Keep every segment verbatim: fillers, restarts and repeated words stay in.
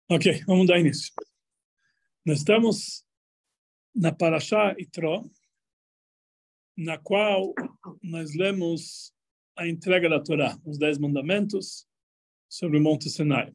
Ok, vamos dar início. Nós estamos na Parashá Itró, na qual nós lemos a entrega da Torá, os Dez Mandamentos, sobre o Monte Sinai.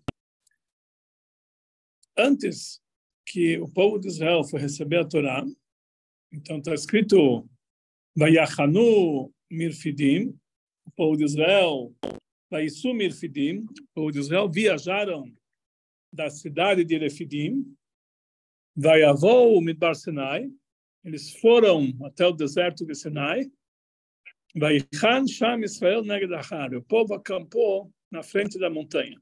Antes que o povo de Israel foi receber a Torá, então está escrito Vayachanu Mirfidim, o povo de Israel, Vayisu Mirfidim, o povo de Israel viajaram da cidade de Refidim, Vayavou Midbar Sinai, eles foram até o deserto de Sinai, Vayichan Sham Israel Neged Achar, o povo acampou na frente da montanha.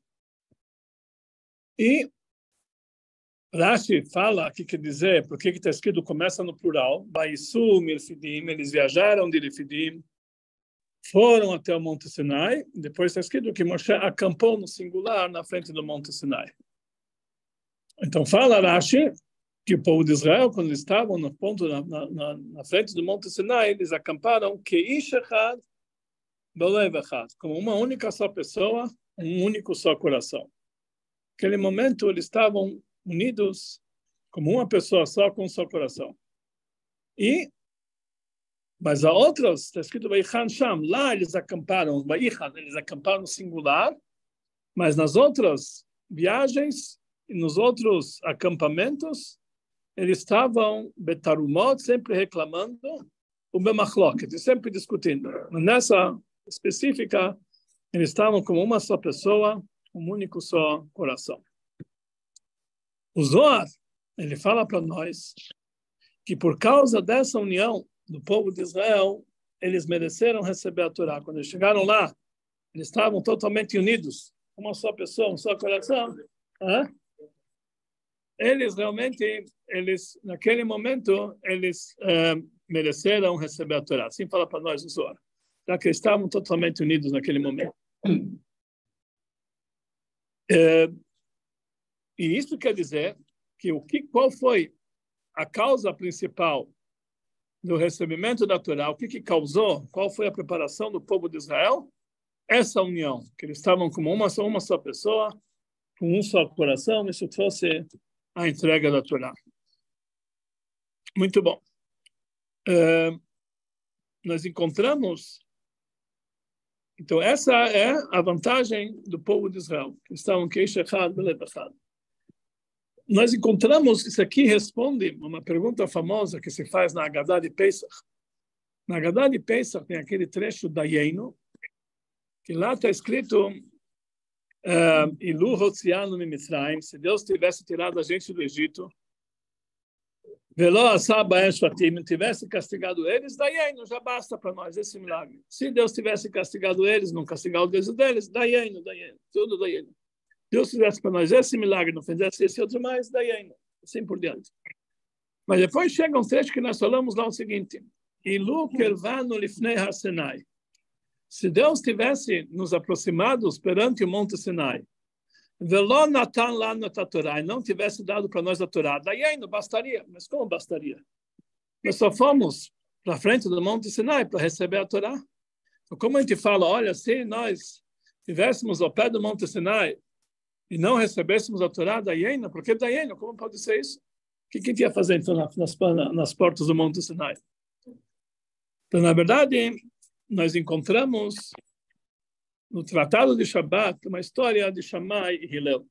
E Rashi fala, o que quer dizer, por que está escrito, começa no plural, Vayisu Mirfidim, eles viajaram de Refidim, foram até o Monte Sinai, depois está escrito que Moshe acampou no singular na frente do Monte Sinai. Então fala Rashi que o povo de Israel, quando eles estavam no ponto na, na, na frente do Monte Sinai, eles acamparam Keish Echad Belev Echad, como uma única só pessoa, um único só coração. Naquele momento eles estavam unidos como uma pessoa só, com um só coração. E mas a outras está escrito Vaichan Sham, lá eles acamparam, Vaichan, eles acamparam no singular, mas nas outras viagens e nos outros acampamentos eles estavam betarumot, sempre reclamando, o bemachloket, sempre discutindo. Mas nessa específica, eles estavam como uma só pessoa, um único só coração. O Zohar, ele fala para nós que por causa dessa união do povo de Israel, eles mereceram receber a Torá. Quando eles chegaram lá, eles estavam totalmente unidos, uma só pessoa, um só coração. Hã? Eles realmente, eles, naquele momento, eles uh, mereceram receber a Torá. Assim fala para nós o Zohar. Já que estavam totalmente unidos naquele momento. Uh, e isso quer dizer que o que, qual foi a causa principal do recebimento da Torá? O que, que causou? Qual foi a preparação do povo de Israel? Essa união, que eles estavam como uma só, uma só pessoa, com um só coração, isso trouxe a entrega da Torá. Muito bom. Uh, nós encontramos, então essa é a vantagem do povo de Israel, que estavam Keish Echad Belev Echad. Nós encontramos, isso aqui responde uma pergunta famosa que se faz na Haggadah de Pesach. Na Haggadah de Pesach tem aquele trecho da Yeino, que lá está escrito Ilu Hotzianu Mimitzrayim, se Deus tivesse tirado a gente do Egito, Velo Asaba Eshvatim, não tivesse castigado eles, da Yeino, já basta para nós esse milagre. Se Deus tivesse castigado eles, não castigar o Deus deles, da Yeino, da Yeino, tudo da Yeino. Deus fizesse para nós esse milagre, não fizesse esse outro mais, daí ainda, assim por diante. Mas depois chega um trecho que nós falamos lá o seguinte, Ilu Kervanu Lifnei HaSinai. Se Deus tivesse nos aproximados perante o Monte Sinai, Velo Natan Lanu Torá, e não tivesse dado para nós a Torá, daí ainda bastaria. Mas como bastaria? Nós só fomos para frente do Monte Sinai para receber a Torá. Então, como a gente fala, olha, se nós estivéssemos ao pé do Monte Sinai, e não recebêssemos a Torá da Iena, porque da Iena, como pode ser isso? O que, que a gente ia fazer então nas, nas portas do Monte Sinai? Então, na verdade, nós encontramos no Tratado de Shabbat uma história de Shammai e Hillel.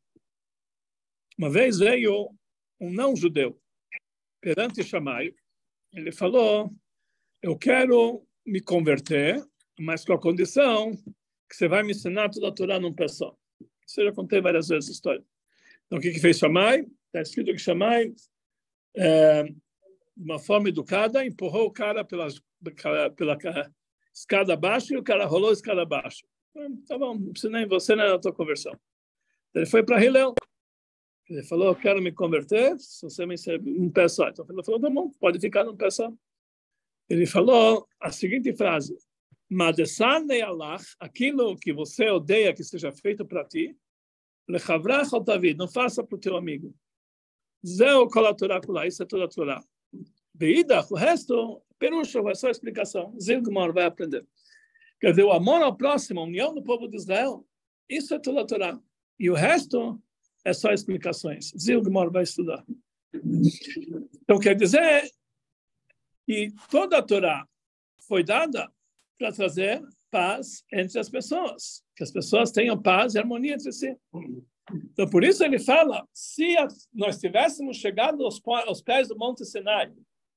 Uma vez veio um não-judeu perante Shammai, ele falou, eu quero me converter, mas com a condição que você vai me ensinar toda a Torá num pé só. Isso eu já contei várias vezes a história. Então, o que, que fez Shammai? Está escrito que Shammai, é, de uma forma educada, empurrou o cara pela, pela escada abaixo e o cara rolou a escada abaixo. Tá bom, não precisa nem você nem na tua conversão. Então, ele foi para Hillel. Ele falou, eu quero me converter, se você me serve um pé só. Então, ele falou, tá bom, pode ficar num pé só. Ele falou a seguinte frase, Madesane Allah, aquilo que você odeia que seja feito para ti, lechavrach al tavid, não faça para o teu amigo. Zeu kol haTorá kulá, isso é toda a Torá. Beidach, o resto, perucha, é só explicação. Zilgmar vai aprender. Quer dizer, o amor ao próximo, a união do povo de Israel, isso é toda a Torá. E o resto é só explicações. Zil Gemara vai estudar. Então, quer dizer que toda a Torá foi dada para trazer paz entre as pessoas, que as pessoas tenham paz e harmonia entre si. Então, por isso ele fala, se nós tivéssemos chegado aos, aos pés do Monte Sinai,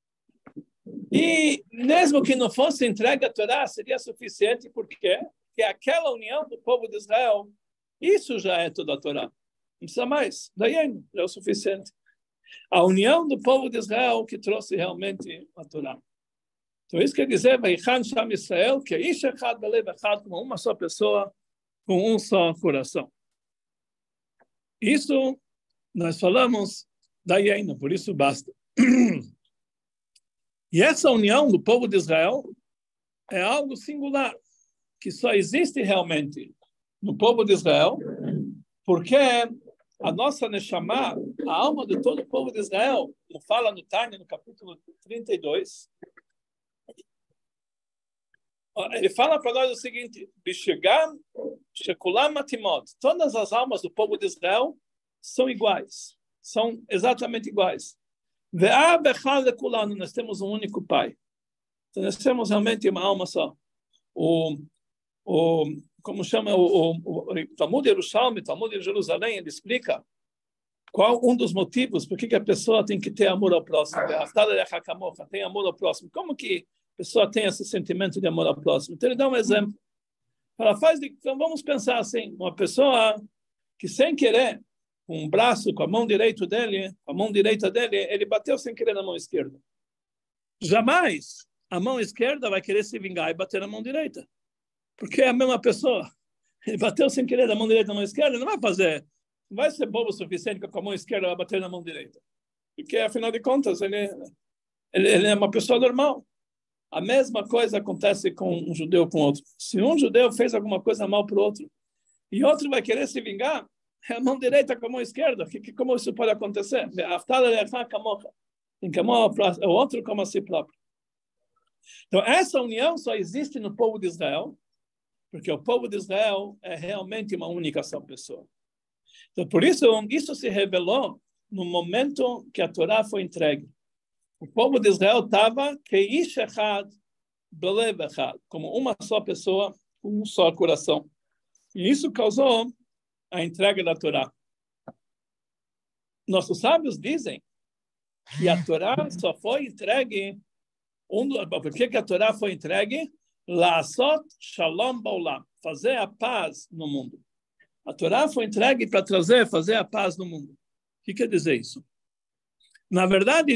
e mesmo que não fosse entregue a Torá, seria suficiente, por quê? Porque aquela união do povo de Israel, isso já é toda a Torá. Não precisa mais, daí é o suficiente. A união do povo de Israel que trouxe realmente a Torá. Então, isso quer dizer, Vaichan Sham Israel, que é Ish Echad Belev Echad, como uma só pessoa, com um só coração. Isso nós falamos da Yaina, por isso basta. E essa união do povo de Israel é algo singular, que só existe realmente no povo de Israel, porque a nossa Neshama, a alma de todo o povo de Israel, como fala no Tânia, no capítulo trinta e dois, ele fala para nós o seguinte, Bishegam Shekulam Matimot, todas as almas do povo de Israel são iguais, são exatamente iguais. Ve'av echad lekulanu, nós temos um único Pai. Então, nós temos realmente uma alma só. O, o, como chama o, o, o Talmud Yerushalmi, Talmud de Jerusalém, ele explica qual um dos motivos por que a pessoa tem que ter amor ao próximo. Tem amor ao próximo. Como que a pessoa tem esse sentimento de amor ao próximo? Então, ele dá um exemplo. Ela faz de, então, vamos pensar assim, uma pessoa que sem querer, com um braço, com a mão direita dele, a mão direita dele, ele bateu sem querer na mão esquerda. Jamais a mão esquerda vai querer se vingar e bater na mão direita. Porque é a mesma pessoa. Ele bateu sem querer na mão direita na mão esquerda, não vai fazer, não vai ser bobo o suficiente que com a mão esquerda vai bater na mão direita. Porque, afinal de contas, ele, ele, ele é uma pessoa normal. A mesma coisa acontece com um judeu com outro. Se um judeu fez alguma coisa mal para o outro, e outro vai querer se vingar, é a mão direita com a mão esquerda. Que, que, como isso pode acontecer? Tem que amar o outro como a si próprio. Então, essa união só existe no povo de Israel, porque o povo de Israel é realmente uma única só pessoa. Então, por isso, isso se revelou no momento que a Torá foi entregue. O povo de Israel estava como uma só pessoa, com um só coração. E isso causou a entrega da Torá. Nossos sábios dizem que a Torá só foi entregue, um, por que a Torá foi entregue? La'asot shalom ba'olam, fazer a paz no mundo. A Torá foi entregue para trazer, fazer a paz no mundo. O que quer dizer isso? Na verdade,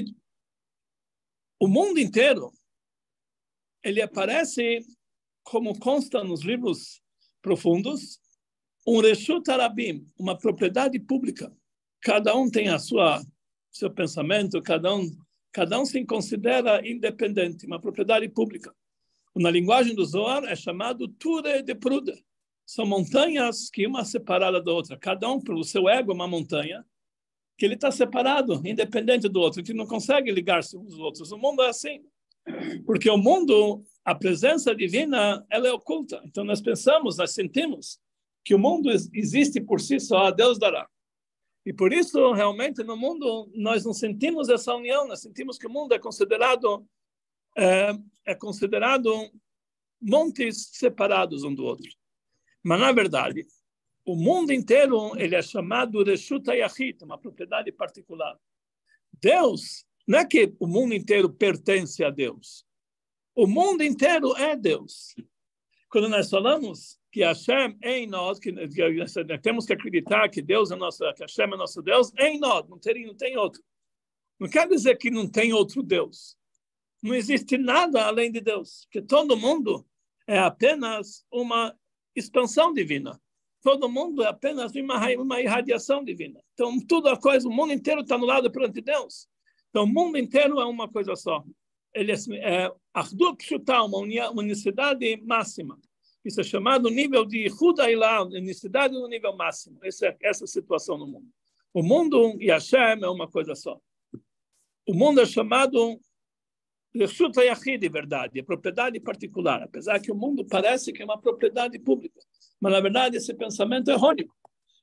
o mundo inteiro, ele aparece, como consta nos livros profundos, um reshut harabim, uma propriedade pública. Cada um tem a sua seu pensamento, cada um cada um se considera independente, uma propriedade pública. Na linguagem do Zohar é chamado Ture de Pruda. São montanhas que uma é separada da outra. Cada um, pelo seu ego, é uma montanha que ele está separado, independente do outro. A gente não consegue ligar-se uns aos outros. O mundo é assim. Porque o mundo, a presença divina, ela é oculta. Então nós pensamos, nós sentimos que o mundo existe por si só, Deus dará. E por isso, realmente, no mundo, nós não sentimos essa união, nós sentimos que o mundo é considerado, é, é considerado montes separados um do outro. Mas, na verdade, o mundo inteiro ele é chamado Reshut HaYachid, uma propriedade particular. Deus, não é que o mundo inteiro pertence a Deus. O mundo inteiro é Deus. Quando nós falamos que Hashem é em nós, que, que temos que acreditar que Deus é nosso, que Hashem é nosso Deus, é em nós, não tem, não tem outro. Não quer dizer que não tem outro Deus. Não existe nada além de Deus, porque todo mundo é apenas uma expansão divina. Todo mundo é apenas uma, uma irradiação divina. Então, tudo a coisa, o mundo inteiro está anulado perante Deus. Então, o mundo inteiro é uma coisa só. Ele é Achdut Pshuta, uma unicidade máxima. Isso é chamado nível de Hudailah, unicidade no nível máximo. Essa é essa situação no mundo. O mundo e Hashem é uma coisa só. O mundo é chamado Reshut HaYachid, de verdade, é propriedade particular, apesar que o mundo parece que é uma propriedade pública. Mas, na verdade, esse pensamento é errôneo.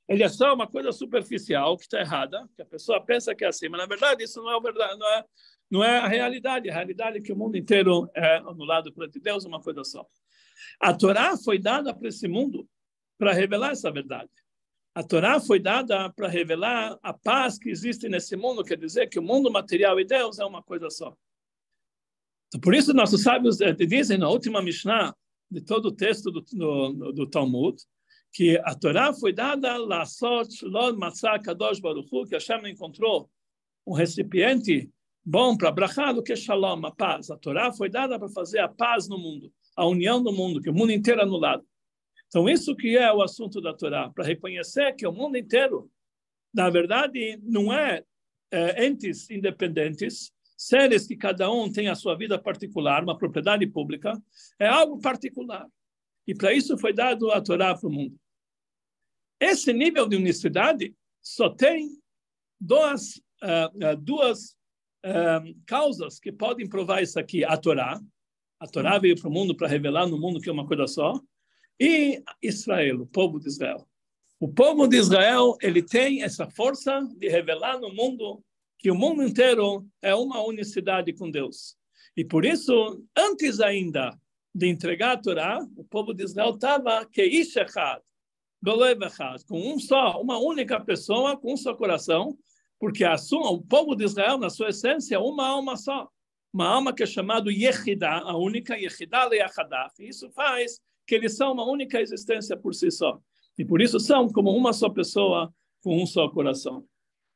Ele é só uma coisa superficial que está errada, que a pessoa pensa que é assim, mas na verdade isso não é verdade, não é, não é a realidade. A realidade é que o mundo inteiro é anulado perante Deus, uma coisa só. A Torá foi dada para esse mundo para revelar essa verdade. A Torá foi dada para revelar a paz que existe nesse mundo, quer dizer que o mundo material e Deus é uma coisa só. Então, por isso nossos sábios dizem na última Mishnah de todo o texto do, do, do Talmud, que a Torá foi dada Lasot Lod Matzah Kadosh Baruch Hu, que Hashem encontrou um recipiente bom para brachá do que Shalom, a paz. A Torá foi dada para fazer a paz no mundo, a união do mundo, que o mundo inteiro é anulado. Então, isso que é o assunto da Torá, para reconhecer que o mundo inteiro, na verdade, não é, é entes independentes, seres que cada um tem a sua vida particular, uma propriedade pública, é algo particular. E para isso foi dado a Torá para o mundo. Esse nível de unicidade só tem duas, uh, duas uh, causas que podem provar isso aqui. A Torá. A Torá veio para o mundo para revelar no mundo que é uma coisa só. E Israel, o povo de Israel. O povo de Israel, ele tem essa força de revelar no mundo que o mundo inteiro é uma unicidade com Deus. E por isso, antes ainda de entregar a Torá, o povo de Israel estava keish echad, belev echad, com um só, uma única pessoa, com um só coração, porque a sua, o povo de Israel, na sua essência, é uma alma só. Uma alma que é chamada Yehidah, a única Yehidah le'achadah. E isso faz que eles são uma única existência por si só. E por isso são como uma só pessoa, com um só coração.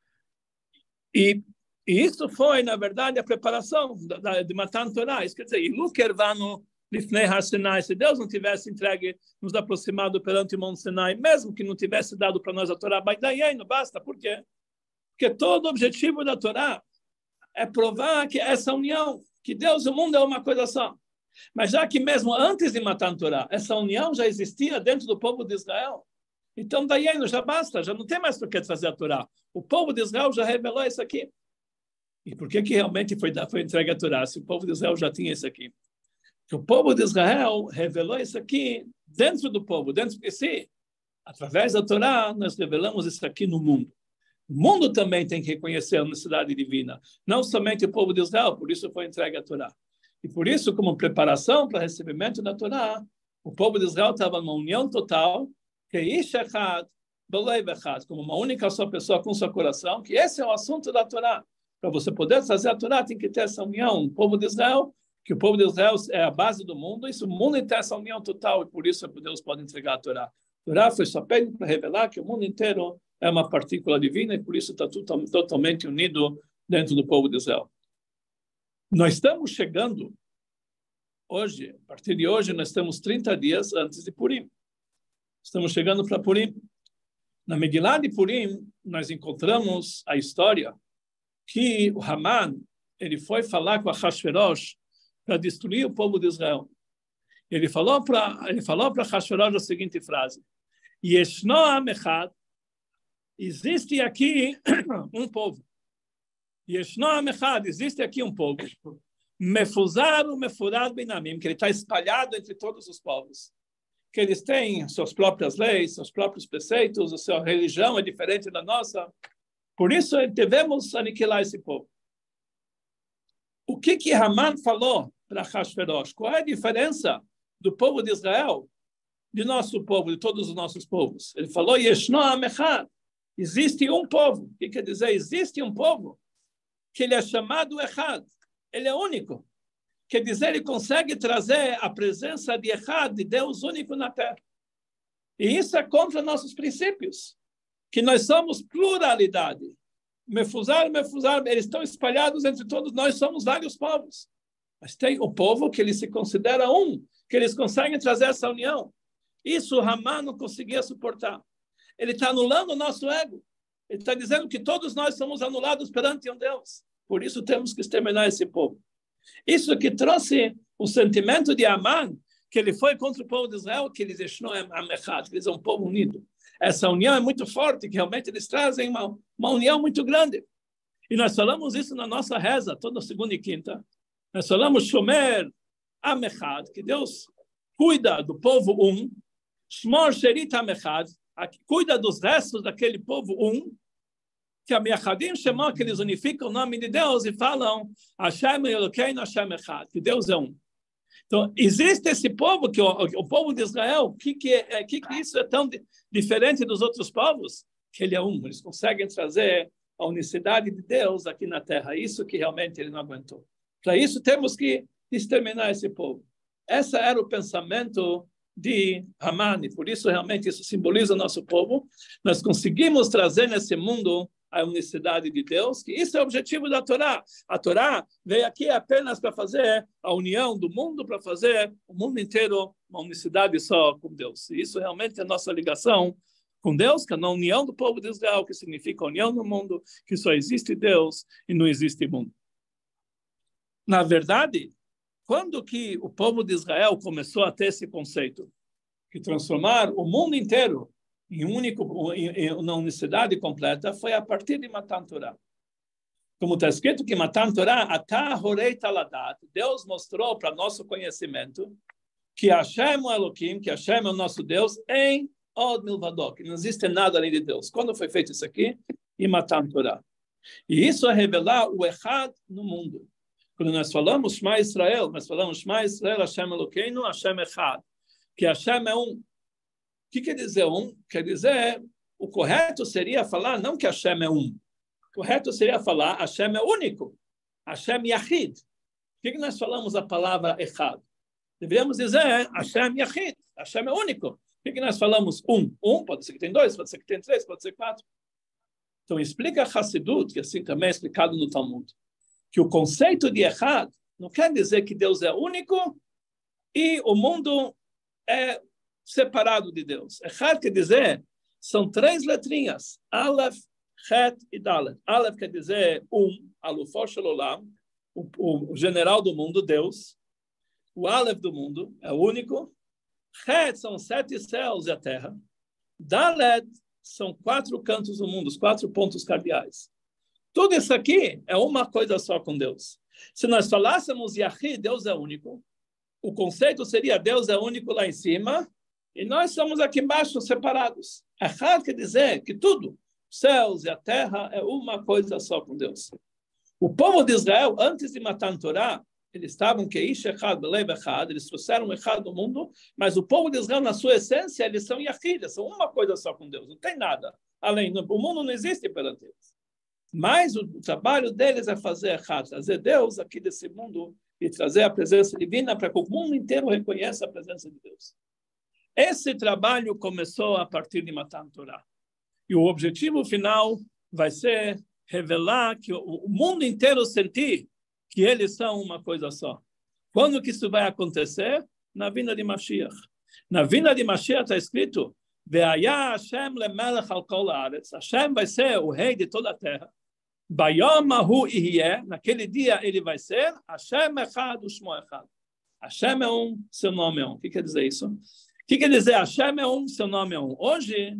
E, e isso foi, na verdade, a preparação da, da, de Matan Torah. Isso quer dizer, Ilu Kervanu Lifnei HaSinai, se Deus não tivesse entregue, nos aproximado perante o Monte Sinai, mesmo que não tivesse dado para nós a Torá, mas daí aí não basta. Por quê? Porque todo o objetivo da Torá é provar que essa união, que Deus e o mundo é uma coisa só. Mas já que mesmo antes de Matan Torá, essa união já existia dentro do povo de Israel, então daí aí já basta, já não tem mais por que trazer a Torá. O povo de Israel já revelou isso aqui. E por que que realmente foi, foi entregue a Torá, se o povo de Israel já tinha isso aqui? Que o povo de Israel revelou isso aqui dentro do povo, dentro de si. Através da Torá, nós revelamos isso aqui no mundo. O mundo também tem que reconhecer a necessidade divina, não somente o povo de Israel, por isso foi entregue a Torá. E por isso, como preparação para o recebimento da Torá, o povo de Israel estava numa união total, que ish echad, belev echad, como uma única só pessoa com seu coração, que esse é o assunto da Torá. Para você poder trazer a Torá, tem que ter essa união. O povo de Israel, que o povo de Israel é a base do mundo, isso, o mundo tem essa união total, e por isso Deus pode entregar a Torá. A Torá foi só para revelar que o mundo inteiro é uma partícula divina, e por isso está tudo totalmente unido dentro do povo de Israel. Nós estamos chegando, hoje, a partir de hoje, nós estamos trinta dias antes de Purim. Estamos chegando para Purim. Na Megillah de Purim, nós encontramos a história que o Haman, ele foi falar com a Hashverosh para destruir o povo de Israel. Ele falou para ele falou para Hashverosh a seguinte frase: Yeshno Am Echad, existe aqui um povo. Yeshno Am Echad, existe aqui um povo. Mefuzar Mefurad Benamim, que ele está espalhado entre todos os povos. Que eles têm suas próprias leis, seus próprios preceitos, a sua religião é diferente da nossa. Por isso, devemos aniquilar esse povo. O que que Haman falou para Hashverosh? Qual é a diferença do povo de Israel, de nosso povo, de todos os nossos povos? Ele falou, Yeshno Am Echad, existe um povo. O que quer dizer? Existe um povo que ele é chamado Echad. Ele é único. Quer dizer, ele consegue trazer a presença de Echad, de Deus único na terra. E isso é contra nossos princípios, que nós somos pluralidade. Mefuzar, mefuzar, eles estão espalhados entre todos, nós somos vários povos. Mas tem o povo que ele se considera um, que eles conseguem trazer essa união. Isso o Haman não conseguia suportar. Ele está anulando o nosso ego. Ele está dizendo que todos nós somos anulados perante um Deus. Por isso temos que exterminar esse povo. Isso que trouxe o sentimento de Haman, que ele foi contra o povo de Israel, que eles deixou que eles são um povo unido. Essa união é muito forte, que realmente eles trazem uma, uma união muito grande. E nós falamos isso na nossa reza, toda segunda e quinta. Nós falamos Shomer Am Echad, que Deus cuida do povo um, Shmor Sherit Am Echad, cuida dos restos daquele povo um, que a Meachadim chamam, que eles unificam o nome de Deus e falam Hashem Elokeinu Hashem Echad, que Deus é um. Então, existe esse povo, que o, o povo de Israel, o que, que, é, que, que isso é tão di, diferente dos outros povos? Que ele é um, eles conseguem trazer a unicidade de Deus aqui na Terra, isso que realmente ele não aguentou. Para isso temos que exterminar esse povo. Esse era o pensamento de Haman, por isso realmente isso simboliza o nosso povo. Nós conseguimos trazer nesse mundo a unicidade de Deus, que isso é o objetivo da Torá. A Torá veio aqui apenas para fazer a união do mundo, para fazer o mundo inteiro uma unicidade só com Deus. E isso realmente é a nossa ligação com Deus, que é a união do povo de Israel, que significa a união no mundo, que só existe Deus e não existe mundo. Na verdade, quando que o povo de Israel começou a ter esse conceito, que transformar o mundo inteiro em único, em uma unicidade completa, foi a partir de Matan Torah. Como está escrito que Matan Torah, Atah Horei Taladat, Deus mostrou para nosso conhecimento que Hashem é Elohim, que Hashem é o nosso Deus, em Od Milvado, que não existe nada além de Deus. Quando foi feito isso aqui? Em Matan Torah. E isso é revelar o Echad no mundo. Quando nós falamos Shema Israel, nós falamos Shema Israel, Hashem Elokeinu, Hashem Echad, que Hashem é um. O que quer dizer um? Quer dizer, o correto seria falar não que Hashem é um. O correto seria falar Hashem é único. Hashem Yahid. Por que nós falamos a palavra Echad? Deveríamos dizer Hashem Yahid. Hashem é único. Por que nós falamos um? Um, pode ser que tem dois, pode ser que tem três, pode ser quatro. Então, explica a Hassidut, que assim também é explicado no Talmud, que o conceito de Echad não quer dizer que Deus é único e o mundo é separado de Deus. Echad quer dizer, são três letrinhas, Aleph, Het e Dalet. Aleph quer dizer um, Alufo Shel Olam, o general do mundo, Deus. O Aleph do mundo é o único. Het são sete céus e a terra. Dalet são quatro cantos do mundo, os quatro pontos cardeais. Tudo isso aqui é uma coisa só com Deus. Se nós falássemos Yahid, Deus é único, o conceito seria Deus é único lá em cima, e nós somos aqui embaixo separados. Echad quer dizer que tudo, os céus e a terra, é uma coisa só com Deus. O povo de Israel, antes de Matan Torah, eles estavam que Ish Echad, Belev Echad, eles trouxeram Echad do mundo, mas o povo de Israel, na sua essência, eles são Yahid, são uma coisa só com Deus, não tem nada além, o mundo não existe perante eles. Mas o trabalho deles é fazer Echad, trazer Deus aqui desse mundo e trazer a presença divina para que o mundo inteiro reconheça a presença de Deus. Esse trabalho começou a partir de Matan Torah. E o objetivo final vai ser revelar que o mundo inteiro sentir que eles são uma coisa só. Quando que isso vai acontecer? Na vinda de Mashiach. Na vinda de Mashiach está escrito Ve'aya Hashem lemelech al kol haaretz. Hashem vai ser o rei de toda a terra. Bayom ahu ihyeh. Naquele dia ele vai ser Hashem echad u'shmo echad. Hashem é um, seu nome é um. O que quer dizer isso? O que quer dizer Hashem é um, seu nome é um? Hoje,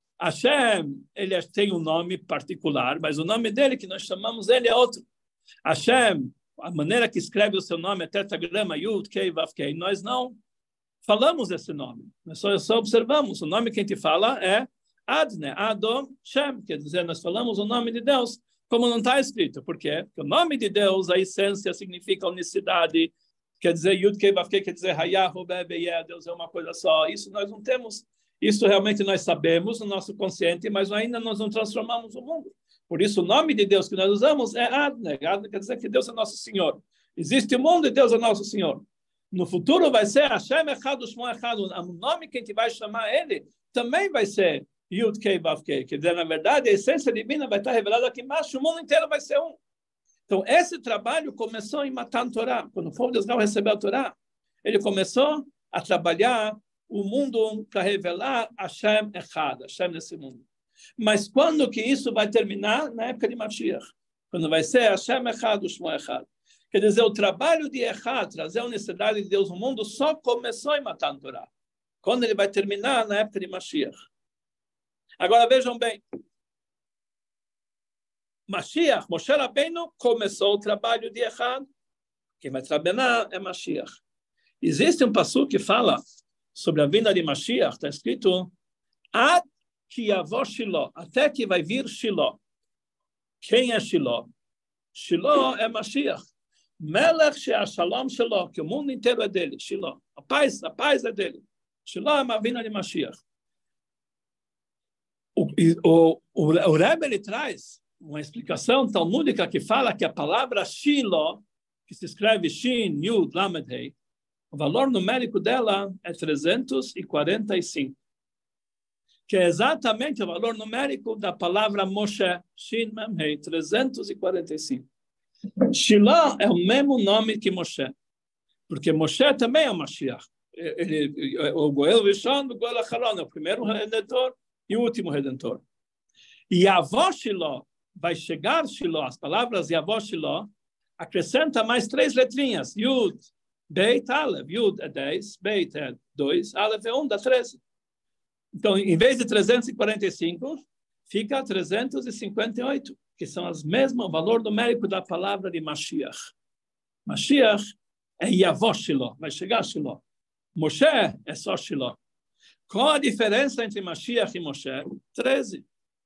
Hashem, ele tem um nome particular, mas o nome dele, que nós chamamos ele, é outro. Hashem, a maneira que escreve o seu nome é tetragrama, Yud, Kei, Vav, Kei. Nós não falamos esse nome, nós só, só observamos. O nome que a gente fala é Adne, Adom, Shem, quer dizer, nós falamos o nome de Deus, como não está escrito. Por quê? Porque o nome de Deus, a essência, significa unicidade. Quer dizer, Yud Kei Vav Kei, quer dizer, Hayahu Bebe, Deus é uma coisa só. Isso nós não temos, isso realmente nós sabemos no nosso consciente, mas ainda nós não transformamos o mundo. Por isso o nome de Deus que nós usamos é Adne. Adne quer dizer que Deus é nosso Senhor. Existe o mundo e Deus é nosso Senhor. No futuro vai ser Hashem Echad U'Shmo Echad. O nome que a gente vai chamar ele também vai ser Yud Kei Vav Kei. Quer dizer, na verdade, a essência divina vai estar revelada aqui embaixo. O mundo inteiro vai ser um. Então, esse trabalho começou em Matan Torah. Quando o povo de Israel recebeu a Torá, ele começou a trabalhar o mundo para revelar Hashem Echad, Hashem nesse mundo. Mas quando que isso vai terminar? Na época de Mashiach. Quando vai ser Hashem Echad, U'Shmo Echad. Quer dizer, o trabalho de Echad, trazer a unicidade de Deus no mundo, só começou em Matan Torah. Quando ele vai terminar? Na época de Mashiach. Agora vejam bem. Mashiach, Moshe Rabbeinu, começou o trabalho de Echad. Quem vai trabalhar é Mashiach. Existe um passuco que fala sobre a vinda de Mashiach, está escrito Ad que avó Shiló, até que vai vir Shiló. Quem é Shiló? Shiló é Mashiach. Melech she'ashalom Shiló, que o mundo inteiro é dele, Shiló. A paz, a paz é dele. Shiló é uma vinda de Mashiach. O, o, o, o Rebbe, ele traz uma explicação talmúdica que fala que a palavra Shiló, que se escreve Shin, Yud, Lamed, Hei, o valor numérico dela é trezentos e quarenta e cinco. Que é exatamente o valor numérico da palavra Moshe, Shin Mem Hei, trezentos e quarenta e cinco. Shiló é o mesmo nome que Moshe, porque Moshe também é o Mashiach. Ele, o Goel Rishon, o Goel Acharon, é o primeiro redentor e o último redentor. E avó Shiló, vai chegar Shiló, as palavras de avó Shiló, acrescenta mais três letrinhas, Yud, Beit, Aleph. Yud é dez, Beit é dois, Aleph é um, dá treze. Então, em vez de trezentos e quarenta e cinco, fica trezentos e cinquenta e oito, que são as mesmas, o valor numérico da palavra de Mashiach. Mashiach é Yavó Shiló, vai chegar Shiló. Moshe é só Shiló. Qual a diferença entre Mashiach e Moshe? treze.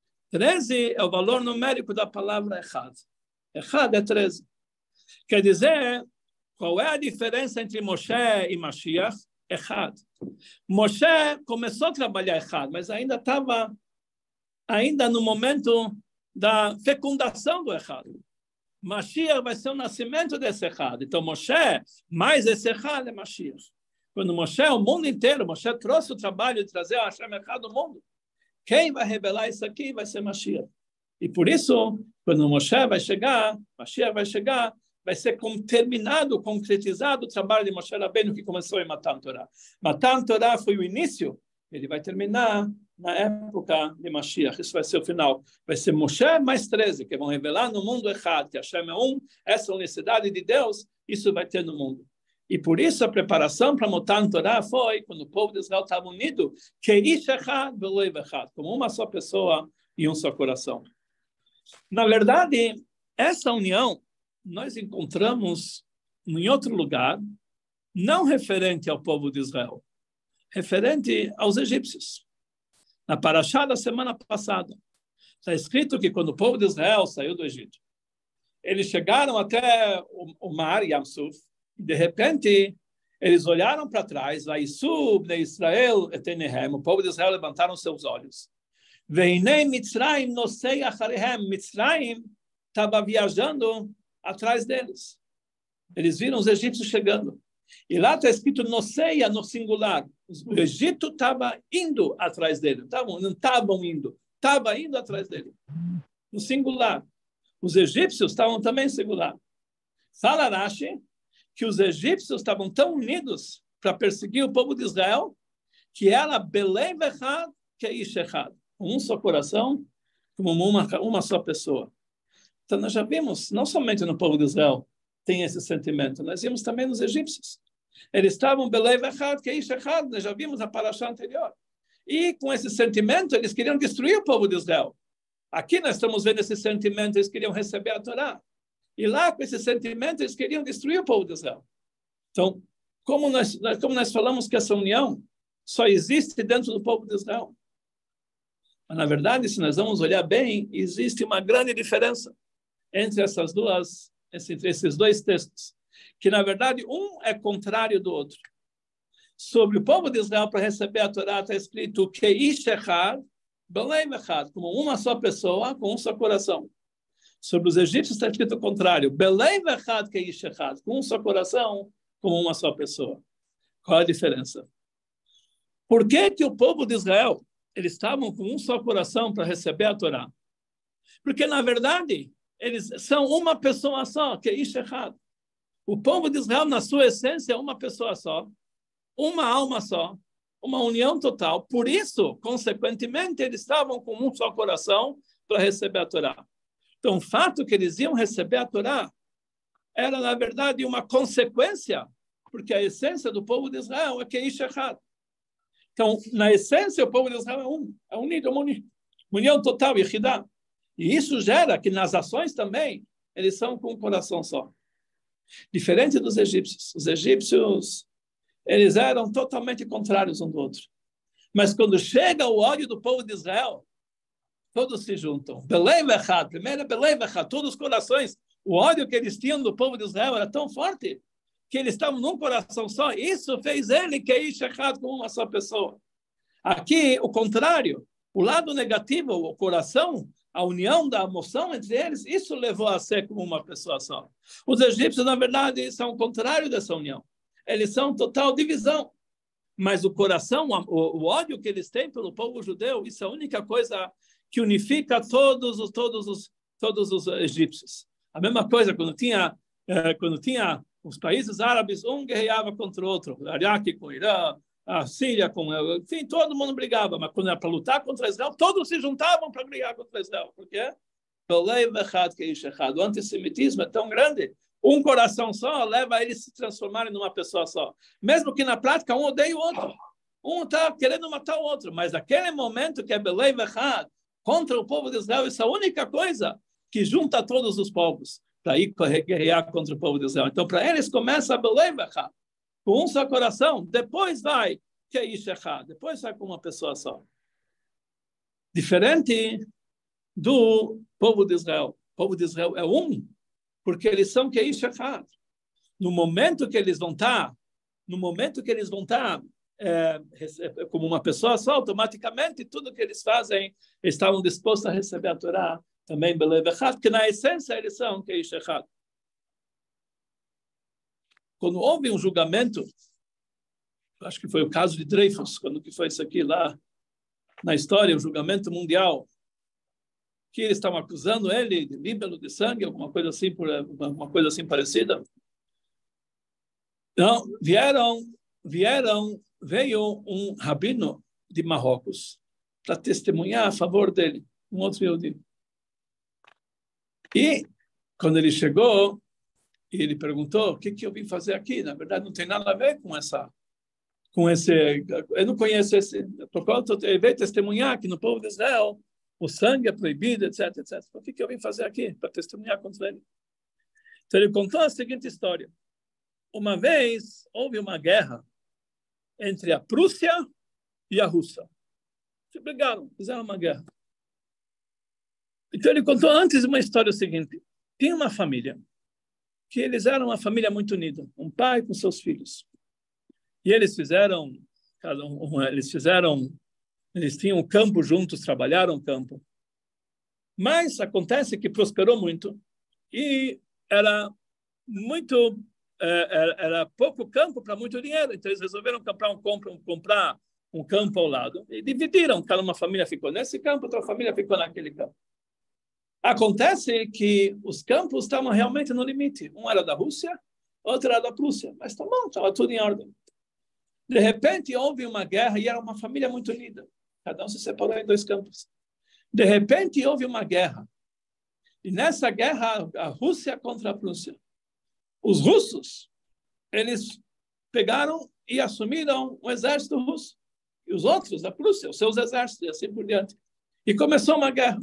treze é o valor numérico da palavra Echad. Echad é treze. Quer dizer, qual é a diferença entre Moshe e Mashiach? Echad. Moshe começou a trabalhar Echad, mas ainda estava ainda no momento da fecundação do Echad. Mashiach vai ser o nascimento desse Echad. Então, Moshe, mais esse Echad é Mashiach. Quando Moshe, o mundo inteiro, Moshe trouxe o trabalho de trazer a Hashem Echad no mundo. Quem vai revelar isso aqui vai ser Mashiach. E por isso, quando Moshe vai chegar, Mashiach vai chegar, vai ser terminado, concretizado o trabalho de Moshe Rabbeinu que começou em Matan Torah. Matan Torah foi o início, ele vai terminar na época de Mashiach. Isso vai ser o final. Vai ser Moshe mais treze, que vão revelar no mundo errado, que Hashem é um, essa unicidade de Deus, isso vai ter no mundo. E por isso a preparação para Matan Torah foi, quando o povo de Israel estava unido, que Ish Echad Ve'Loev Echad, como uma só pessoa e um só coração. Na verdade, essa união nós encontramos em outro lugar, não referente ao povo de Israel, referente aos egípcios. Na Parashá da semana passada, está escrito que quando o povo de Israel saiu do Egito, eles chegaram até o, o mar, Yam Suf, e de repente eles olharam para trás, Vaisub de Israel etenehem, o povo de Israel levantaram seus olhos. Veinei Mitzrayim nosei acharehem, Mitzrayim estava viajando atrás deles. Eles viram os egípcios chegando. E lá está escrito noceia, no singular. O Egito estava indo atrás dele. Tavam, não estavam indo. Estava indo atrás dele. No singular. Os egípcios estavam também singular. Fala Rashi que os egípcios estavam tão unidos para perseguir o povo de Israel que era Belei Vechad que Ish Echad. Um só coração, como uma, uma só pessoa. Então, nós já vimos, não somente no povo de Israel tem esse sentimento, nós vimos também nos egípcios. Eles estavam Belei Vechad, que é Ish Echad, nós já vimos a parashá anterior. E com esse sentimento, eles queriam destruir o povo de Israel. Aqui nós estamos vendo esse sentimento, eles queriam receber a Torá. E lá, com esse sentimento, eles queriam destruir o povo de Israel. Então, como nós, como nós falamos que essa união só existe dentro do povo de Israel. Mas, na verdade, se nós vamos olhar bem, existe uma grande diferença entre essas duas, entre esses dois textos, que na verdade um é contrário do outro. Sobre o povo de Israel para receber a Torá está escrito que Ish Echad, Belei Vechad, como uma só pessoa, com um só coração. Sobre os egípcios está escrito o contrário, Belei Vechad que Ish Echad, com um só coração, como uma só pessoa. Qual a diferença? Por que que o povo de Israel eles estavam com um só coração para receber a Torá? Porque na verdade eles são uma pessoa só, que é Ish Echad. O povo de Israel, na sua essência, é uma pessoa só, uma alma só, uma união total. Por isso, consequentemente, eles estavam com um só coração para receber a Torá. Então, o fato que eles iam receber a Torá era, na verdade, uma consequência, porque a essência do povo de Israel é que é Ish Echad. Então, na essência, o povo de Israel é um, é unido, é uma união total, Yehidah. E isso gera que nas ações também, eles são com um coração só. Diferente dos egípcios. Os egípcios, eles eram totalmente contrários um do outro. Mas quando chega o ódio do povo de Israel, todos se juntam. Belém vechad, primeiro Belém vechad, todos os corações. O ódio que eles tinham do povo de Israel era tão forte que eles estavam num coração só. Isso fez ele que é Ish Echad como uma só pessoa. Aqui, o contrário. O lado negativo, o coração, a união da emoção entre eles, isso levou a ser como uma pessoa só. Os egípcios, na verdade, são o contrário dessa união. Eles são total divisão. Mas o coração, o, o ódio que eles têm pelo povo judeu, isso é a única coisa que unifica todos os, todos os, todos os egípcios. A mesma coisa, quando tinha, eh, quando tinha os países árabes, um guerreava contra o outro. O Iraque com o Irã, a Síria com... Enfim, todo mundo brigava. Mas quando era para lutar contra Israel, todos se juntavam para brigar contra Israel. Por quê? O antissemitismo é tão grande. Um coração só leva eles a se transformarem numa pessoa só. Mesmo que na prática um odeia o outro. Um está querendo matar o outro. Mas naquele momento que é Belém Vechad contra o povo de Israel, isso é a única coisa que junta todos os povos para ir guerrear contra o povo de Israel. Então, para eles, começa a Belém Vechad, com um só coração. Depois vai, que é Ish Echad. Depois vai com uma pessoa só. Diferente do povo de Israel. O povo de Israel é um, porque eles são que é Ish Echad. No momento que eles vão estar, no momento que eles vão estar é, como uma pessoa só, automaticamente tudo que eles fazem, eles estavam dispostos a receber a Torá também, Belém Vechad, porque na essência eles são que é Ish Echad. Quando houve um julgamento, acho que foi o caso de Dreyfus, quando que foi isso aqui lá na história, um julgamento mundial, que eles estavam acusando ele de líbelo de sangue, alguma coisa assim, por uma coisa assim parecida. Então, vieram, vieram, veio um rabino de Marrocos para testemunhar a favor dele, um outro Yehudi. E quando ele chegou, ele perguntou: o que que eu vim fazer aqui? Na verdade, não tem nada a ver com essa, com esse. Eu não conheço esse. Ele veio testemunhar que no povo de Israel o sangue é proibido, etc, etc. O que que eu vim fazer aqui para testemunhar contra ele? Então ele contou a seguinte história: uma vez houve uma guerra entre a Prússia e a Rússia. Se brigaram, fizeram uma guerra. Então ele contou antes uma história seguinte: tinha uma família que eles eram uma família muito unida, um pai com seus filhos. E eles fizeram, cada um, eles fizeram, eles tinham um campo juntos, trabalharam o campo. Mas acontece que prosperou muito e era muito, era, era pouco campo para muito dinheiro. Então eles resolveram comprar um, comprar um campo ao lado e dividiram. Cada uma família ficou nesse campo, outra família ficou naquele campo. Acontece que os campos estavam realmente no limite. Um era da Rússia, outro era da Prússia. Mas tá bom, estava tudo em ordem. De repente, houve uma guerra e era uma família muito unida. Cada um se separou em dois campos. De repente, houve uma guerra. E nessa guerra, a Rússia contra a Prússia. Os russos, eles pegaram e assumiram o exército russo. E os outros da Prússia, os seus exércitos, e assim por diante. E começou uma guerra.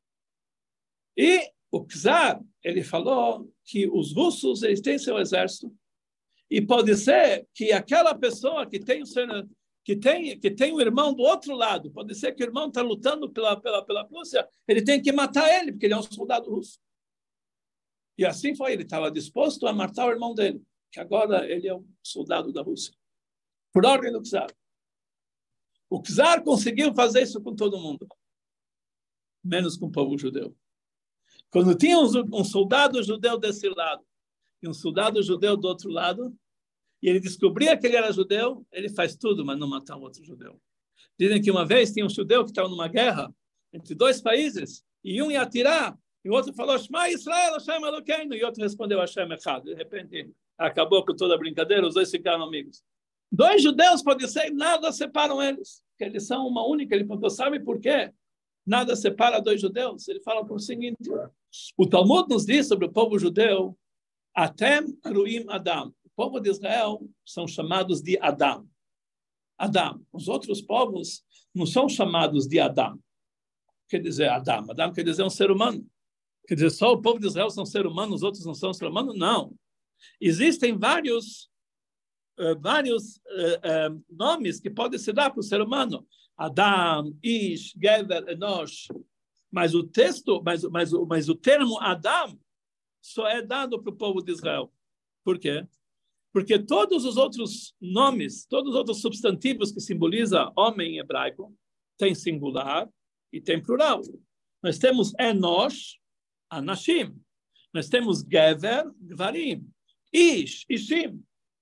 E o czar, ele falou que os russos, eles têm seu exército, e pode ser que aquela pessoa que tem o seu, que tem que tem o irmão do outro lado, pode ser que o irmão está lutando pela pela pela Rússia, ele tem que matar ele porque ele é um soldado russo. E assim foi, ele estava disposto a matar o irmão dele, que agora ele é um soldado da Rússia, por ordem do czar. O czar conseguiu fazer isso com todo mundo, menos com o povo judeu. Quando tinha um soldado judeu desse lado e um soldado judeu do outro lado, e ele descobria que ele era judeu, ele faz tudo, mas não matar um outro judeu. Dizem que uma vez tinha um judeu que estava numa guerra entre dois países, e um ia atirar, e o outro falou: Shema Israel, Hashem Elokeinu, e o outro respondeu: Hashem Echad. De repente, acabou com toda a brincadeira, os dois ficaram amigos. Dois judeus, pode ser, nada separam eles, porque eles são uma única. Ele perguntou: sabe por quê? Nada separa dois judeus. Ele fala por o seguinte: o Talmud nos diz sobre o povo judeu, Atem Ruim Adam. O povo de Israel são chamados de Adam. Adam. Os outros povos não são chamados de Adam. Quer dizer Adam. Adam quer dizer um ser humano. Quer dizer, só o povo de Israel são ser humano, os outros não são ser humano? Não. Existem vários, uh, vários uh, uh, nomes que podem se dar para o ser humano. Adam, Ish, Gever, Enosh. Mas o texto, mas, mas, mas o termo Adam só é dado para o povo de Israel. Por quê? Porque todos os outros nomes, todos os outros substantivos que simbolizam homem em hebraico, tem singular e tem plural. Nós temos Enosh, Anashim. Nós temos Gever, Gvarim. Ish, Ishim.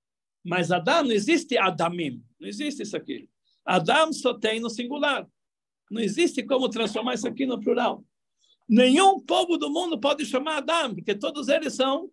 Mas Adam, não existe Adamim. Não existe isso aqui. Adam só tem no singular. Não existe como transformar isso aqui no plural. Nenhum povo do mundo pode chamar Adam, porque todos eles são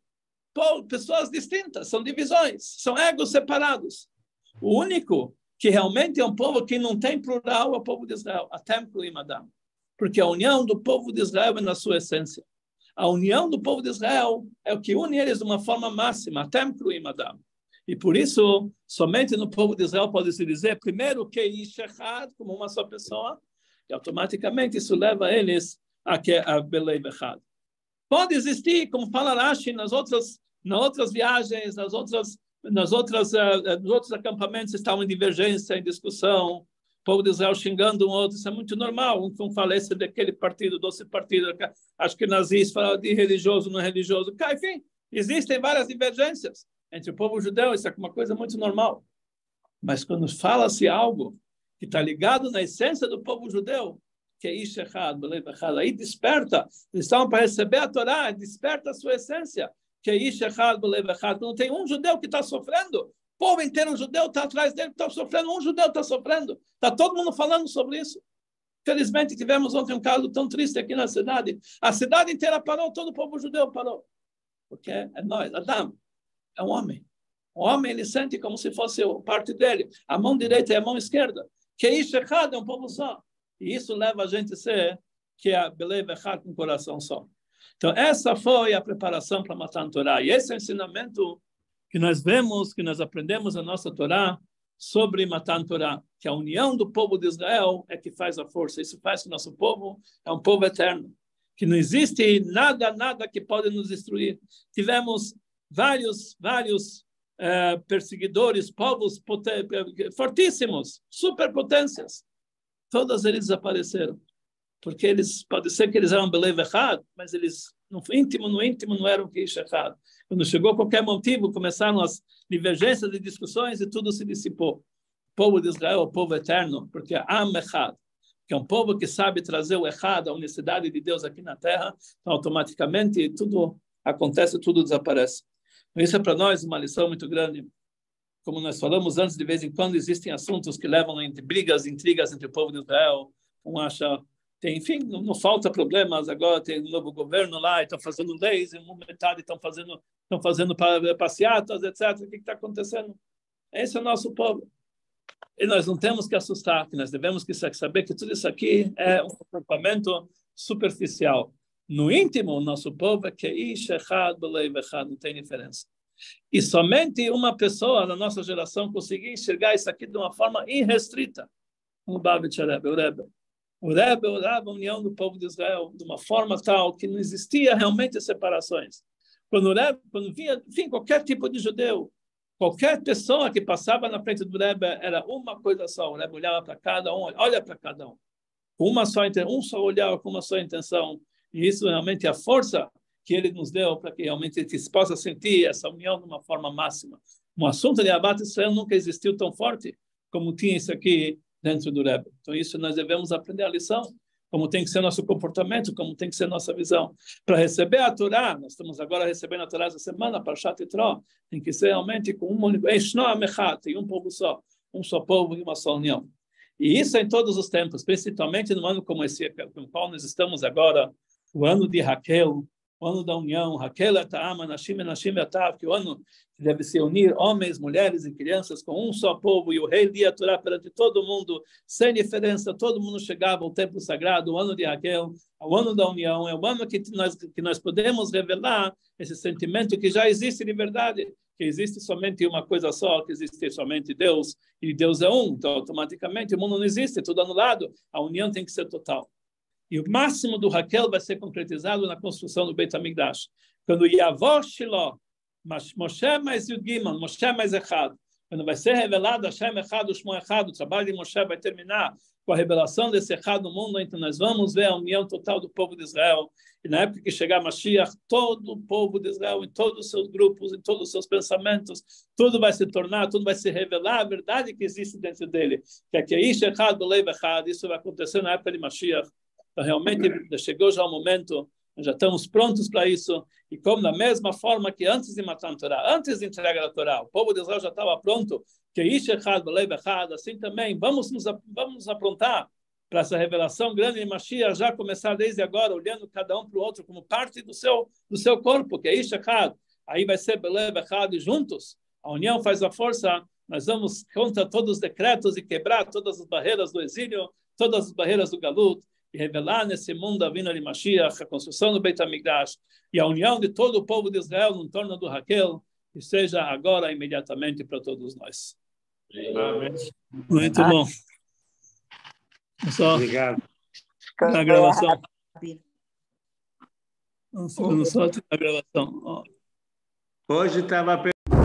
pessoas distintas, são divisões, são egos separados. O único que realmente é um povo que não tem plural é o povo de Israel, até incluir Adam. Porque a união do povo de Israel é na sua essência. A união do povo de Israel é o que une eles de uma forma máxima, até incluir Adam. E por isso, somente no povo de Israel pode-se dizer, primeiro, que Ish Echad, como uma só pessoa, e automaticamente isso leva eles a que a Belei Bechad. Pode existir, como fala Rashi, nas outras, nas outras viagens, nas outras, nas outras, uh, nos outros acampamentos estavam em divergência, em discussão, o povo de Israel xingando um outro, isso é muito normal. Um, um fala esse daquele partido, doce partido, acho que nazis falam de religioso, não religioso. Enfim, existem várias divergências entre o povo judeu, isso é uma coisa muito normal. Mas quando fala-se algo que está ligado na essência do povo judeu, que é Ish Echad, Belei Bechad, aí desperta, eles estavam para receber a Torá, desperta a sua essência, que é Ish Echad, Belei Bechad. Não tem um judeu que está sofrendo, o povo inteiro judeu está atrás dele, está sofrendo, um judeu está sofrendo, está todo mundo falando sobre isso. Felizmente tivemos ontem um caso tão triste aqui na cidade, a cidade inteira parou, todo o povo judeu parou, porque é nós, Adam, é um homem. O homem, ele sente como se fosse parte dele. A mão direita e a mão esquerda. Que é Ish Echad, é um povo só. E isso leva a gente a ser que é Belei Bechad com o coração só. Então, essa foi a preparação para Matan Torá. E esse é o ensinamento que nós vemos, que nós aprendemos na nossa Torá sobre Matan Torá. Que a união do povo de Israel é que faz a força. Isso faz que o nosso povo é um povo eterno. Que não existe nada, nada que pode nos destruir. Tivemos vários, vários uh, perseguidores, povos fortíssimos, superpotências. Todos eles desapareceram. Porque eles, pode ser que eles eram Belei Bechad, mas eles, no íntimo, no íntimo, não eram Ish Echad. Quando chegou qualquer motivo, começaram as divergências e discussões e tudo se dissipou. O povo de Israel é o povo eterno, porque é Am Echad, que é um povo que sabe trazer o Echad, a unicidade de Deus aqui na Terra, então automaticamente tudo acontece, tudo desaparece. Isso é para nós uma lição muito grande. Como nós falamos antes, de vez em quando existem assuntos que levam entre brigas, intrigas entre o povo de Israel. Um acha, tem, enfim, não, não falta problemas. Agora tem um novo governo lá, e estão fazendo leis, e uma metade estão fazendo, estão fazando passeatas, etcétera. O que está acontecendo? Esse é o nosso povo. E nós não temos que assustar, que nós devemos que saber que tudo isso aqui é um comportamento superficial. No íntimo, o nosso povo é que Ish Echad, Belei Bechad, não tem diferença. E somente uma pessoa da nossa geração conseguia enxergar isso aqui de uma forma irrestrita. O Babich Rebbe, o Rebbe. O Rebbe orava a união do povo de Israel de uma forma tal que não existia realmente separações. Quando o Rebbe, quando via, enfim, qualquer tipo de judeu, qualquer pessoa que passava na frente do Rebbe, era uma coisa só. O Rebbe olhava para cada um, olha para cada um. Com uma só, um só olhar, com uma só intenção. E isso realmente é a força que ele nos deu para que realmente a gente possa sentir essa união de uma forma máxima. Um assunto de Ahavat Israel nunca existiu tão forte como tinha isso aqui dentro do Rebbe. Então isso nós devemos aprender a lição, como tem que ser nosso comportamento, como tem que ser nossa visão. Para receber a Torá, nós estamos agora recebendo a Torá essa semana, para Shat Yitro, tem que ser realmente com um único, tem um povo só, um só povo e uma só união. E isso é em todos os tempos, principalmente no ano como esse, com o qual nós estamos agora, o ano de Raquel, o ano da união, Raquel Ata'am, Anashim, Anashim, Atav, que o ano que deve se unir homens, mulheres e crianças com um só povo, e o rei lia a Torá perante todo mundo, sem diferença, todo mundo chegava ao templo sagrado, o ano de Raquel, o ano da união, é o ano que nós, que nós podemos revelar esse sentimento que já existe de verdade, que existe somente uma coisa só, que existe somente Deus, e Deus é um, então automaticamente o mundo não existe, é tudo anulado, a união tem que ser total. E o máximo do Raquel vai ser concretizado na construção do Beit HaMikdash. Quando Yavor Shiloh, Moshe mais Yud Gimel, Moshe mais Echad, quando vai ser revelado Hashem Echad, o Shmo Echad, o trabalho de Moshe vai terminar, com a revelação desse Echad no mundo, então nós vamos ver a união total do povo de Israel. E na época que chegar Mashiach, todo o povo de Israel, em todos os seus grupos, em todos os seus pensamentos, tudo vai se tornar, tudo vai se revelar a verdade que existe dentro dele. Que é que Ish Echad Belev Echad, isso vai acontecer na época de Mashiach. Então realmente chegou já o momento, nós já estamos prontos para isso. E como da mesma forma que antes de matar a Torá, antes de entregar a Torá, o povo de Israel já estava pronto, que Ish Echad Belev Echad, assim também, vamos nos, vamos nos aprontar para essa revelação grande de Mashiach já começar desde agora, olhando cada um para o outro como parte do seu, do seu corpo, que é Ish Echad. Aí vai ser Belev Echad e juntos. A união faz a força. Nós vamos contra todos os decretos e quebrar todas as barreiras do exílio, todas as barreiras do Galut, e revelar nesse mundo a vinda de Mashiach, a construção do Beit HaMikdash, e a união de todo o povo de Israel no torno do Raquel, que seja agora, imediatamente, para todos nós. Amém. Muito bom. Só Obrigado. a gravação. Um segundo só a gravação. Hoje estava